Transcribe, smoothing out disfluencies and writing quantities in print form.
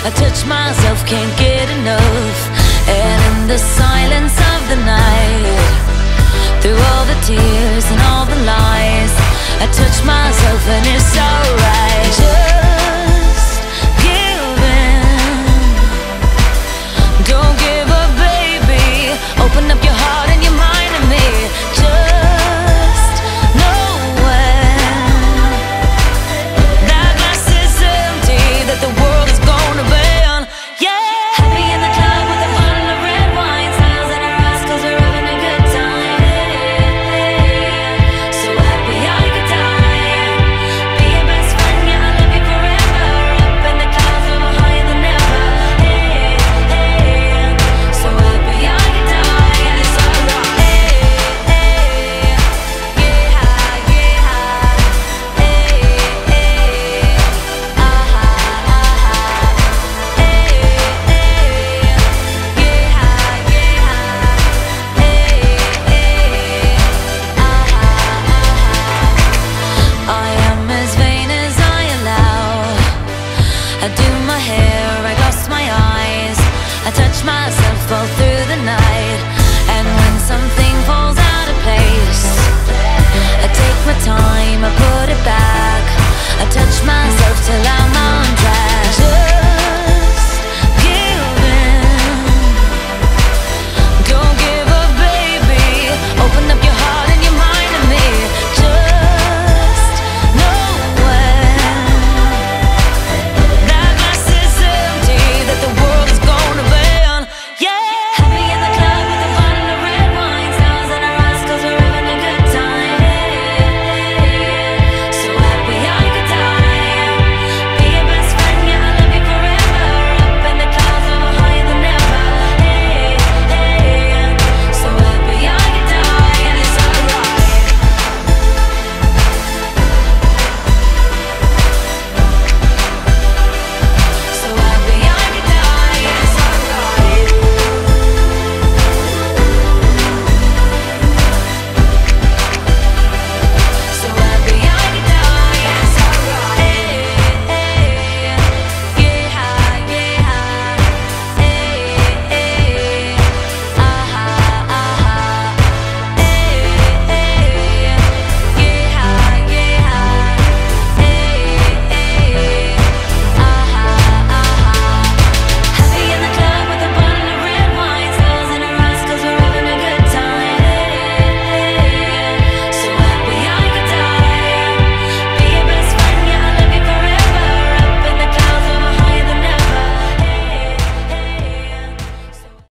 I touch myself, can't get enough. And in the silence of the night, through all the tears and all the lies, I touch myself and it's alright. Just give in. Don't give up, baby. Open up your heart and your mind to me. Just know when that glass is empty, that the world is gonna burn. Yeah. Happy in the club with a bottle of red wine, smiles in our eyes 'cause we're having a good time. So happy I could die. Be your best friend, yeah, I love you forever. Up in the clouds, we were higher than ever. So happy I could die, and it's alright. I am as vain as I allow. I do my hair, I gloss my eyes, I touch myself all through the night. And when something falls out of place, I take my time, I put it back, I touch myself till I